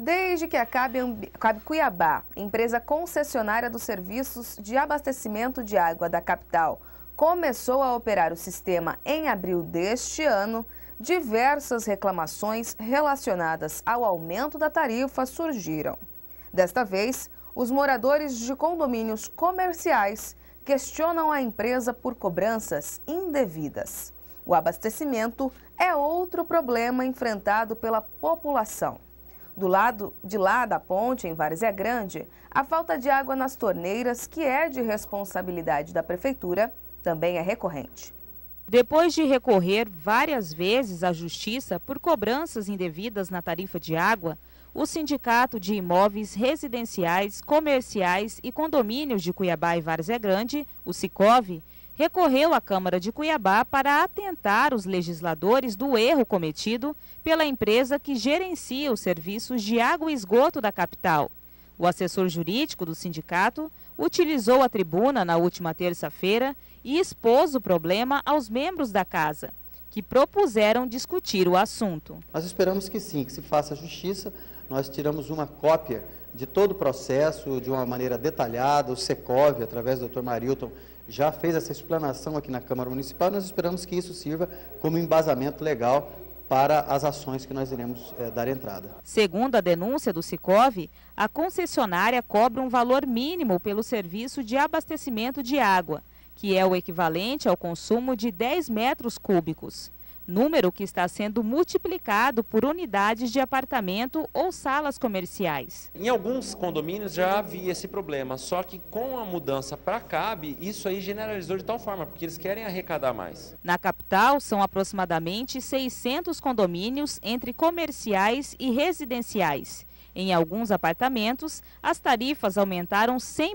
Desde que a Cabe Cuiabá, empresa concessionária dos serviços de abastecimento de água da capital, começou a operar o sistema em abril deste ano, diversas reclamações relacionadas ao aumento da tarifa surgiram. Desta vez, os moradores de condomínios comerciais questionam a empresa por cobranças indevidas. O abastecimento é outro problema enfrentado pela população. Do lado de lá da ponte, em Várzea Grande, a falta de água nas torneiras, que é de responsabilidade da prefeitura, também é recorrente. Depois de recorrer várias vezes à justiça por cobranças indevidas na tarifa de água, o Sindicato de Imóveis Residenciais, Comerciais e Condomínios de Cuiabá e Várzea Grande, o Sicov, recorreu à Câmara de Cuiabá para atentar os legisladores do erro cometido pela empresa que gerencia os serviços de água e esgoto da capital. O assessor jurídico do sindicato utilizou a tribuna na última terça-feira e expôs o problema aos membros da casa, que propuseram discutir o assunto. Nós esperamos que sim, que se faça justiça. Nós tiramos uma cópia de todo o processo de uma maneira detalhada. O Secov, através do Dr. Marilton, já fez essa explanação aqui na Câmara Municipal. Nós esperamos que isso sirva como embasamento legal para as ações que nós iremos dar entrada. Segundo a denúncia do Sicov, a concessionária cobra um valor mínimo pelo serviço de abastecimento de água, que é o equivalente ao consumo de 10 metros cúbicos. Número que está sendo multiplicado por unidades de apartamento ou salas comerciais. Em alguns condomínios já havia esse problema, só que com a mudança para a Cabe, isso aí generalizou de tal forma, porque eles querem arrecadar mais. Na capital, são aproximadamente 600 condomínios entre comerciais e residenciais. Em alguns apartamentos, as tarifas aumentaram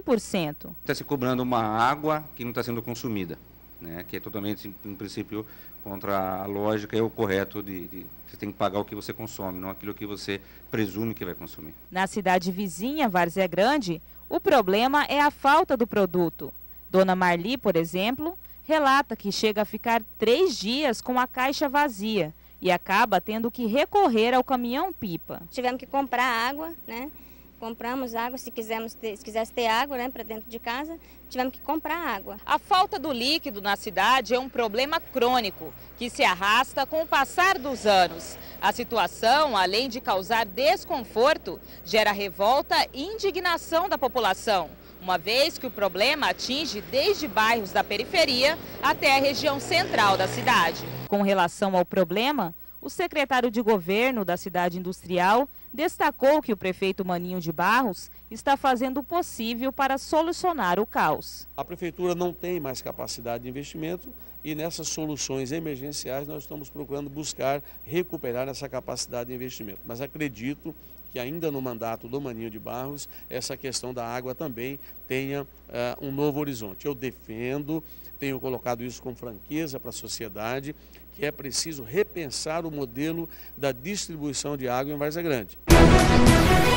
100%. Está se cobrando uma água que não está sendo consumida, né? Que é totalmente, em princípio, contra a lógica e o correto de você tem que pagar o que você consome, não aquilo que você presume que vai consumir. Na cidade vizinha, Várzea Grande, o problema é a falta do produto. Dona Marli, por exemplo, relata que chega a ficar 3 dias com a caixa vazia e acaba tendo que recorrer ao caminhão-pipa. Tivemos que comprar água, né? Compramos água, se quisesse ter água, né, para dentro de casa, tivemos que comprar água. A falta do líquido na cidade é um problema crônico, que se arrasta com o passar dos anos. A situação, além de causar desconforto, gera revolta e indignação da população, uma vez que o problema atinge desde bairros da periferia até a região central da cidade. Com relação ao problema, o secretário de governo da cidade industrial destacou que o prefeito Maninho de Barros está fazendo o possível para solucionar o caos. A prefeitura não tem mais capacidade de investimento e nessas soluções emergenciais nós estamos procurando buscar recuperar essa capacidade de investimento. Mas acredito que ainda no mandato do Maninho de Barros, essa questão da água também tenha um novo horizonte. Eu defendo, tenho colocado isso com franqueza para a sociedade, que é preciso repensar o modelo da distribuição de água em Várzea Grande.